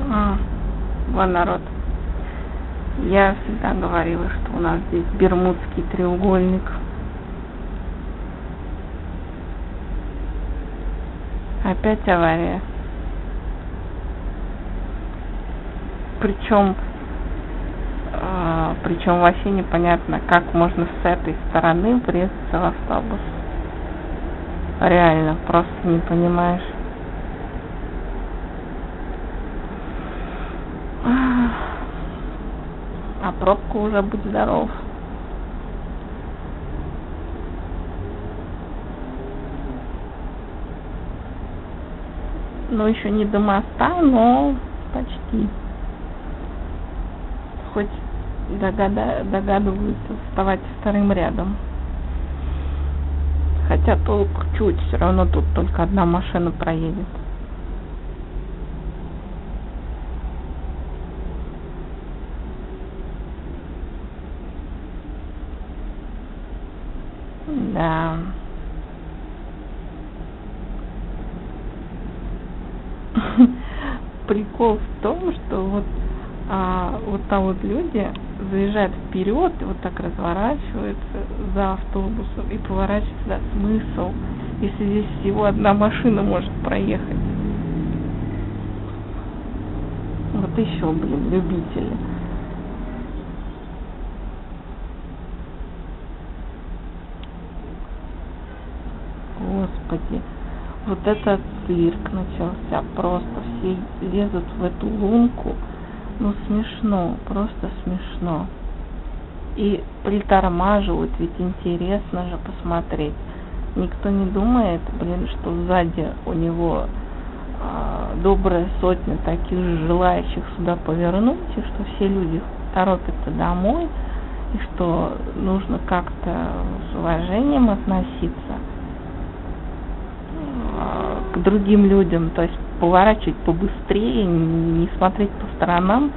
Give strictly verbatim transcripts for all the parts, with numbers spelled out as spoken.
А, вон народ. Я всегда говорила, что у нас здесь Бермудский треугольник. Опять авария. Причем, э, причем вообще непонятно, как можно с этой стороны врезаться в автобус. Реально, просто не понимаешь. А пробка уже, будь здоров. Ну, еще не до моста, но почти. Хоть догада... догадываются вставать вторым рядом. Хотя толку чуть, все равно тут только одна машина проедет. Да. Прикол в том, что вот а, вот там вот люди заезжают вперед и вот так разворачиваются за автобусом и поворачиваются. Да, смысл, если здесь всего одна машина может проехать. Вот еще, блин, любители. Господи, вот этот цирк начался, просто все лезут в эту лунку, ну смешно, просто смешно. И притормаживают, ведь интересно же посмотреть. Никто не думает, блин, что сзади у него а, добрая сотня таких же желающих сюда повернуть, и что все люди торопятся домой, и что нужно как-то с уважением относиться к другим людям, то есть поворачивать побыстрее, не смотреть по сторонам,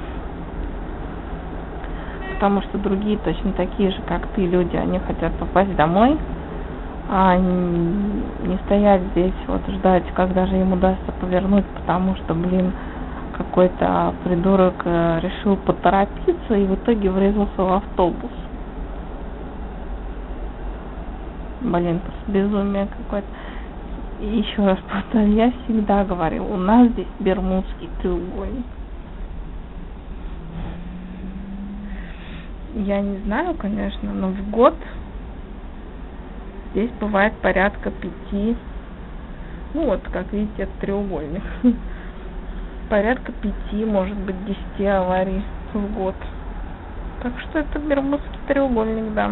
потому что другие точно такие же, как ты, люди, они хотят попасть домой, а не стоять здесь, вот ждать, когда же им удастся повернуть, потому что, блин, какой-то придурок решил поторопиться и в итоге врезался в автобус. Блин, просто безумие какое-то. И еще раз повторю, я всегда говорил, у нас здесь Бермудский треугольник. Я не знаю, конечно, но в год здесь бывает порядка пяти, ну вот, как видите, это треугольник, порядка пяти, может быть, десяти аварий в год. Так что это Бермудский треугольник, да.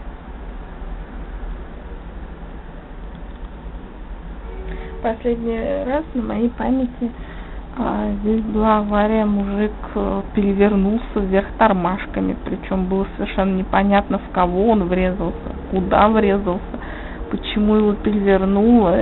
Последний раз на моей памяти а, здесь была авария, мужик а, перевернулся вверх тормашками, причем было совершенно непонятно, в кого он врезался, куда врезался, почему его перевернуло.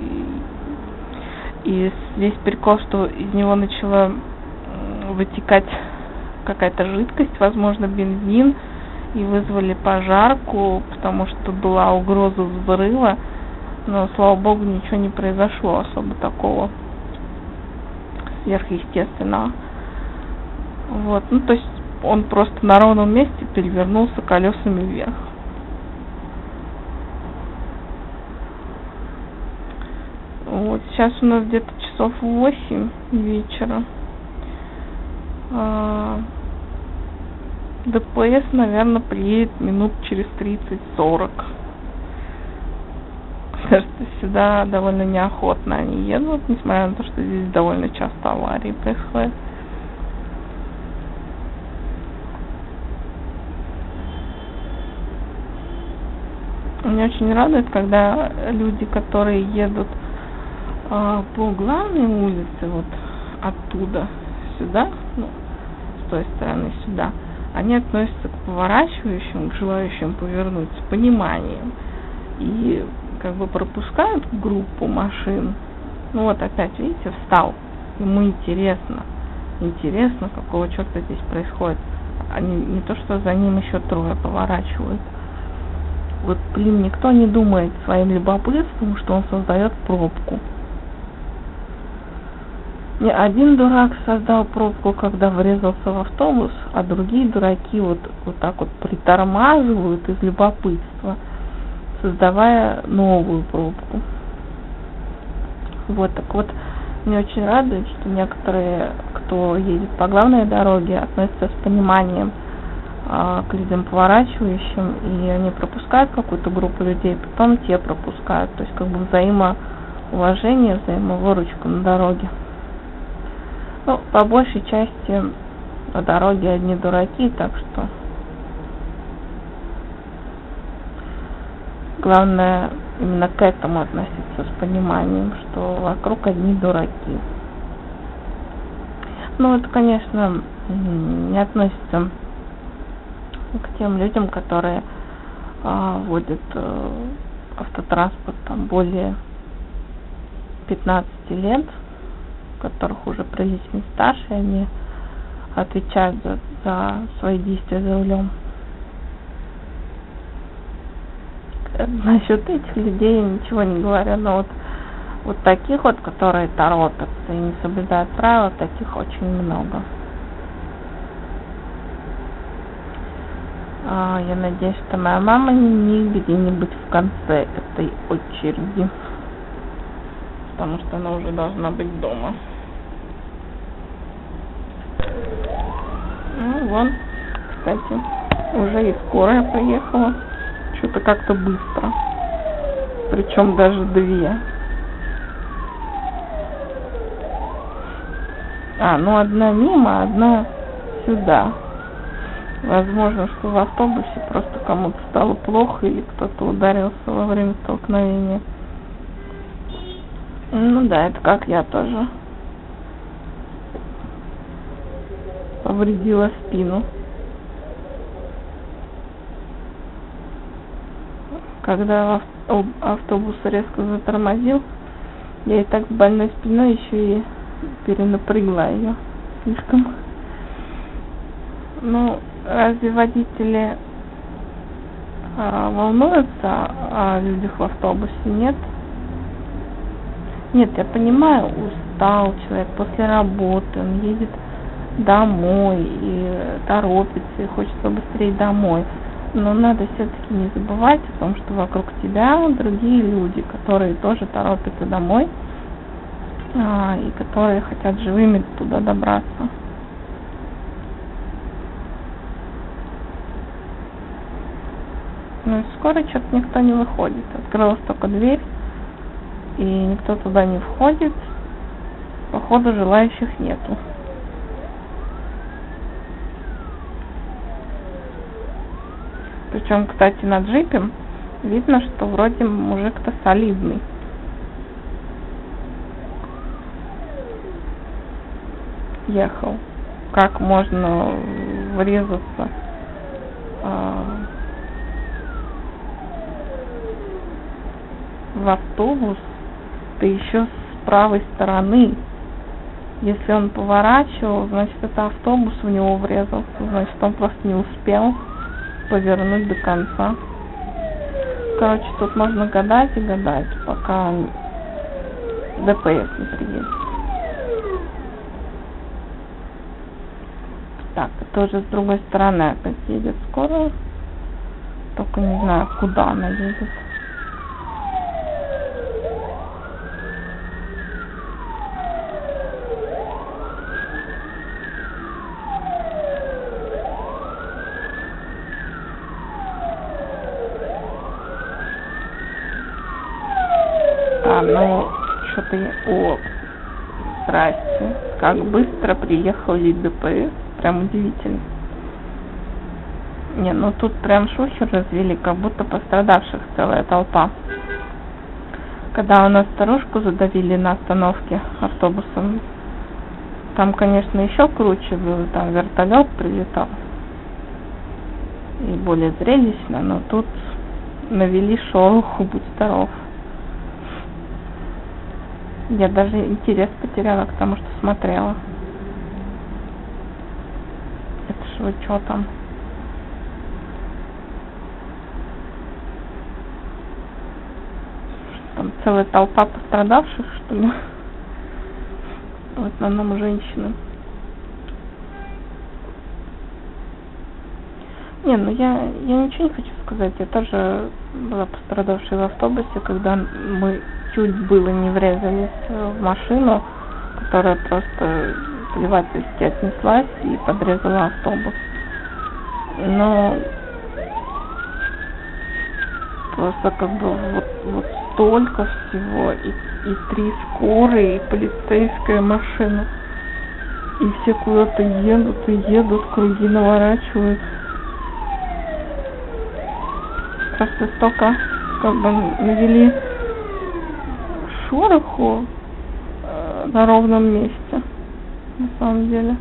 И, и здесь прикол, что из него начала вытекать какая-то жидкость, возможно, бензин, и вызвали пожарку, потому что была угроза взрыва. Но, слава богу, ничего не произошло особо такого сверхъестественного. Вот, ну, то есть он просто на ровном месте перевернулся колесами вверх. Вот, сейчас у нас где-то часов восемь вечера. А, ДПС, наверное, приедет минут через тридцать-сорок. Потому что сюда довольно неохотно они едут, несмотря на то, что здесь довольно часто аварии происходят. Меня очень радует, когда люди, которые едут э, по главной улице, вот оттуда сюда, ну, с той стороны сюда, они относятся к поворачивающим, к желающим повернуть с пониманием. И как бы пропускают группу машин. Ну вот опять, видите, встал. Ему интересно. Интересно, какого черта здесь происходит. Они не то, что за ним еще трое поворачивают. Вот, блин, никто не думает своим любопытством, что он создает пробку. Не один дурак создал пробку, когда врезался в автобус, а другие дураки вот, вот так вот притормаживают из любопытства, создавая новую пробку. Вот, так вот, мне очень радует, что некоторые, кто едет по главной дороге, относятся с пониманием а, к людям поворачивающим, и они пропускают какую-то группу людей, потом те пропускают, то есть как бы взаимоуважение, взаимовыручка на дороге. Ну, по большей части на дороге одни дураки, так что главное именно к этому относиться с пониманием, что вокруг одни дураки. Ну, это, конечно, не относится к тем людям, которые а, водят а, автотранспорт там более пятнадцати лет, у которых уже приличный стаж, и они отвечают за, за свои действия за рулем. Насчет этих людей я ничего не говорю, но вот, вот таких вот, которые торопятся и не соблюдают правила, таких очень много. А, я надеюсь, что моя мама не где-нибудь в конце этой очереди, потому что она уже должна быть дома. Ну, вон, кстати, уже и скорая приехала. Что-то как-то быстро. Причем даже две. А, ну одна мимо, одна сюда. Возможно, что в автобусе просто кому-то стало плохо или кто-то ударился во время столкновения. Ну да, это как я тоже. Повредила спину. Когда автобус резко затормозил, я и так с больной спиной еще и перенапрягла ее слишком. Ну, разве водители а, волнуются о людях в автобусе? Нет? Нет, я понимаю, устал человек после работы, он едет домой и торопится, и хочется быстрее домой. Но надо все-таки не забывать о том, что вокруг тебя другие люди, которые тоже торопятся домой, а, и которые хотят живыми туда добраться. Ну и скоро что-то никто не выходит. Открылась только дверь, и никто туда не входит. Походу, желающих нету. Причем, кстати, на джипе видно, что вроде мужик-то солидный. Ехал. Как можно врезаться а, в автобус, да еще с правой стороны? Если он поворачивал, значит, это автобус в него врезался, значит, он просто не успел повернуть до конца. Короче, тут можно гадать и гадать, пока ДПС не приедет. Так, это уже с другой стороны опять едет скоро. Только не знаю, куда она едет. А, ну, что-то я... О, здрасте. Как быстро приехали ДПС. Прям удивительно. Не, ну тут прям шухер развели, как будто пострадавших целая толпа. Когда у нас старушку задавили на остановке автобусом, там, конечно, еще круче было, там вертолет прилетал. И более зрелищно, но тут навели шороху, будь здоров. Я даже интерес потеряла к тому, что смотрела. Это ж вы что там? Там целая толпа пострадавших, что ли? в основном женщины. Не, ну я, я ничего не хочу сказать. Я тоже была пострадавшей в автобусе, когда мы чуть было не врезались в машину, которая просто плевательски отнеслась и подрезала автобус. Но просто как бы вот, вот столько всего, и, и три скорые, и полицейская машина, и все куда-то едут и едут, круги наворачивают. Просто столько как бы навели шороху э, на ровном месте, на самом деле.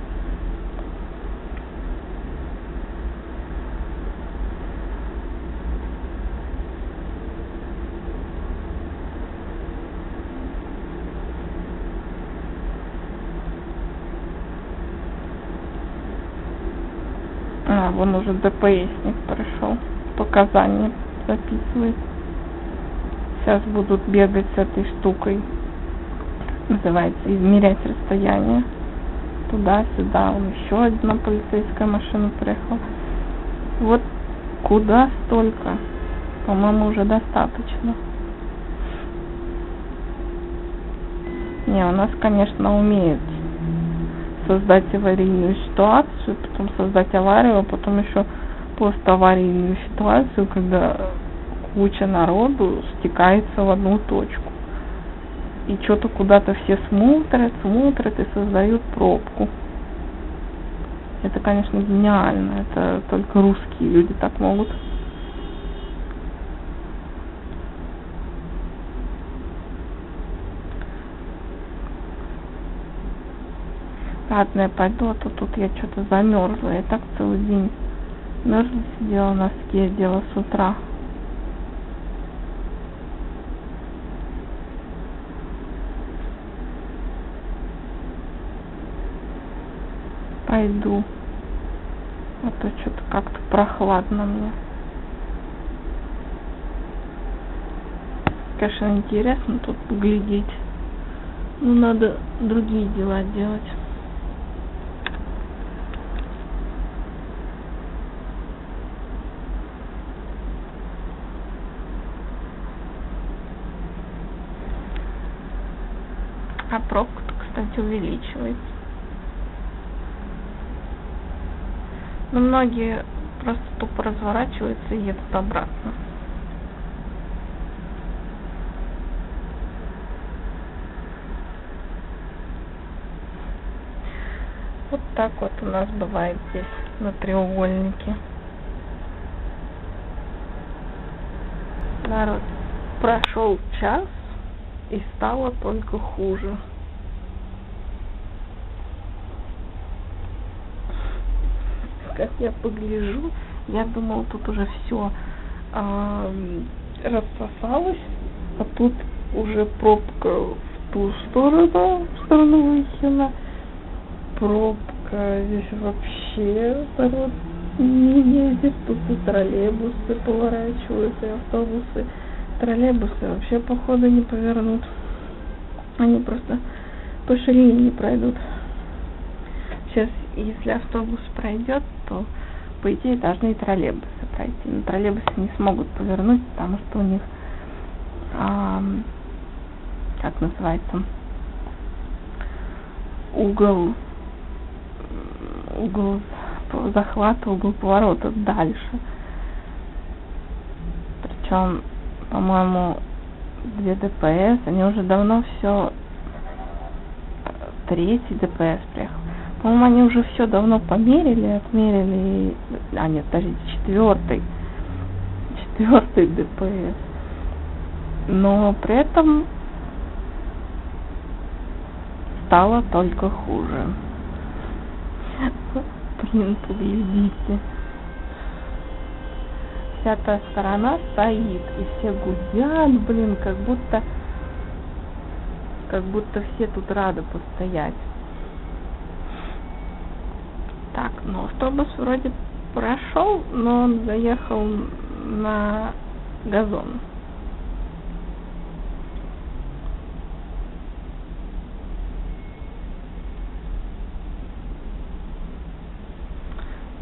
А, вон уже ДПСник пришел, показания записывает. Сейчас будут бегать с этой штукой, называется, измерять расстояние. Туда-сюда, вон еще одна полицейская машина приехала. Вот куда столько? По-моему, уже достаточно. Не, у нас, конечно, умеют создать аварийную ситуацию, потом создать аварию, а потом еще поставарийную ситуацию, когда куча народу стекается в одну точку. И что-то куда-то все смотрят, смотрят и создают пробку. Это, конечно, гениально. Это только русские люди так могут. Ладно, я пойду, а то тут я что-то замерзла. Я так целый день мерзла, сидела, носки одела с утра. Пойду. А то что-то как-то прохладно мне. Конечно, интересно тут поглядеть. Но надо другие дела делать. А пробка-то, кстати, увеличивается. Но многие просто тупо разворачиваются и едут обратно. Вот так вот у нас бывает здесь, на треугольнике. Народ, прошел час и стало только хуже. Как я погляжу, я думала, тут уже все э, рассосалось, а тут уже пробка в ту сторону, в сторону Выхина. Пробка здесь вообще народ не ездит, тут и троллейбусы поворачиваются, и автобусы. Троллейбусы вообще походу не повернут. Они просто по ширине не пройдут. Сейчас, если автобус пройдет, то по идее должны и троллейбусы пройти. Но троллейбусы не смогут повернуть, потому что у них а, как называется, угол угол захвата, угол поворота дальше. Причем, по-моему, две ДПС, они уже давно все, третий ДПС приехал. По-моему, они уже все давно померили, отмерили, а нет, подождите, четвертый, четвертый ДПС. Но при этом стало только хуже. Блин, поглядите. Вся та сторона стоит, и все гудят, блин, как будто, как будто все тут рады постоять. Так, ну автобус вроде прошел, но он заехал на газон.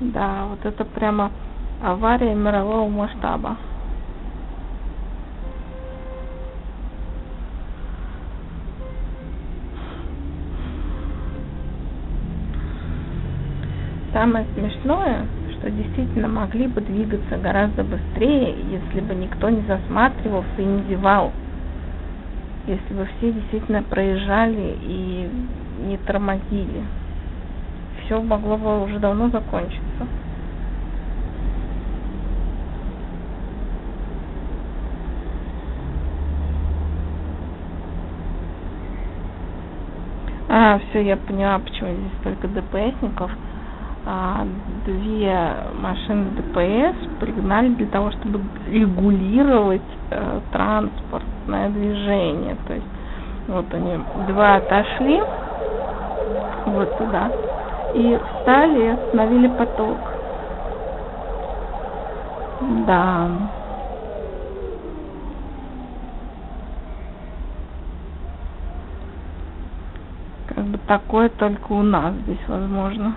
Да, вот это прямо авария мирового масштаба. Самое смешное, что действительно могли бы двигаться гораздо быстрее, если бы никто не засматривался и не зевал. Если бы все действительно проезжали и не тормозили. Все могло бы уже давно закончиться. А, все, я поняла, почему здесь столько ДПСников. А, две машины ДПС пригнали для того, чтобы регулировать э, транспортное движение. То есть вот они два отошли вот туда и встали и остановили поток. Да. Как бы такое только у нас здесь возможно.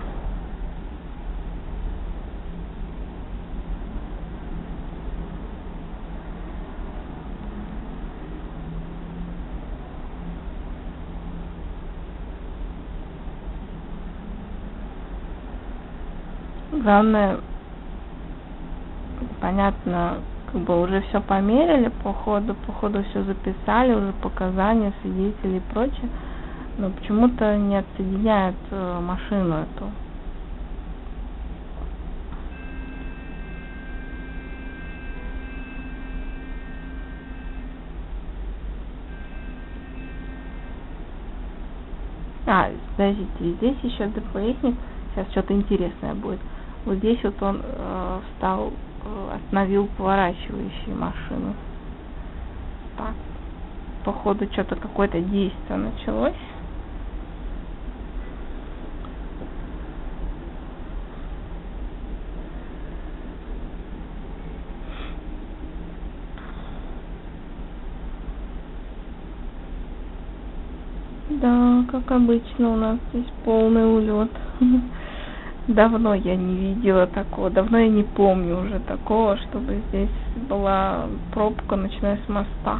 Главное, понятно, как бы уже все померили, по ходу, по ходу все записали, уже показания, свидетелей и прочее, но почему-то не отсоединяют э, машину эту. А, подождите, здесь еще ДПСник, сейчас что-то интересное будет. Вот здесь вот он э, встал, э, остановил поворачивающие машины. Так, походу что-то какое-то действие началось. Да, как обычно у нас здесь полный улет. Давно я не видела такого, давно я не помню уже такого, чтобы здесь была пробка, начиная с моста.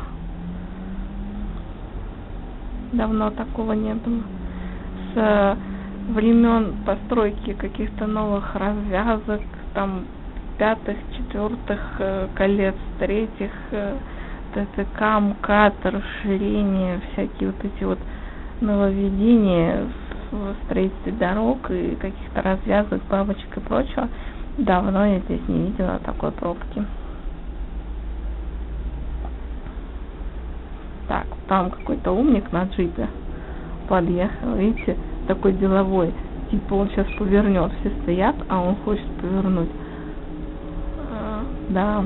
Давно такого не было. С времен постройки каких-то новых развязок, там, пятых, четвертых колец, третьих, ТТК, МКАД, расширение, всякие вот эти вот нововведения в строительстве дорог и каких-то развязок, бабочек и прочего. Давно я здесь не видела такой пробки. Так, там какой-то умник на джипе подъехал, видите, такой деловой. Типа он сейчас повернет, все стоят, а он хочет повернуть. А, да.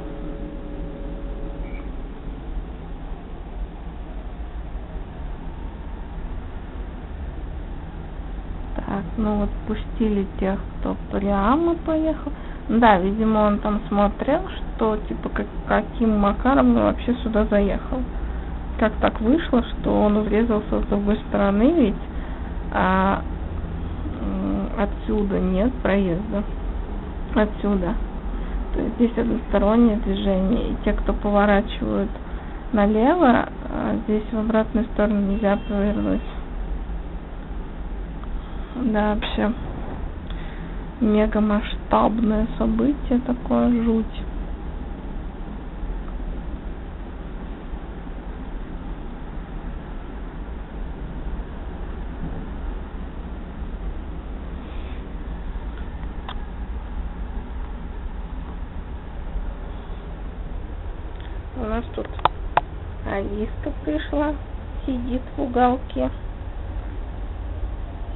Так, ну вот пустили тех, кто прямо поехал. Да, видимо, он там смотрел, что типа как, каким макаром он вообще сюда заехал. Как так вышло, что он врезался с другой стороны, ведь а, отсюда нет проезда. Отсюда. То есть здесь одностороннее движение. И те, кто поворачивают налево, а здесь в обратную сторону нельзя повернуть. Да, вообще мега масштабное событие, такое жуть. У нас тут Алиска пришла, сидит в уголке.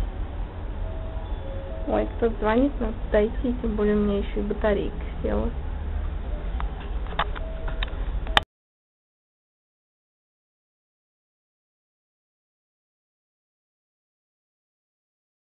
Ой, кто-то звонит, надо дойти, тем более у меня еще и батарейка села.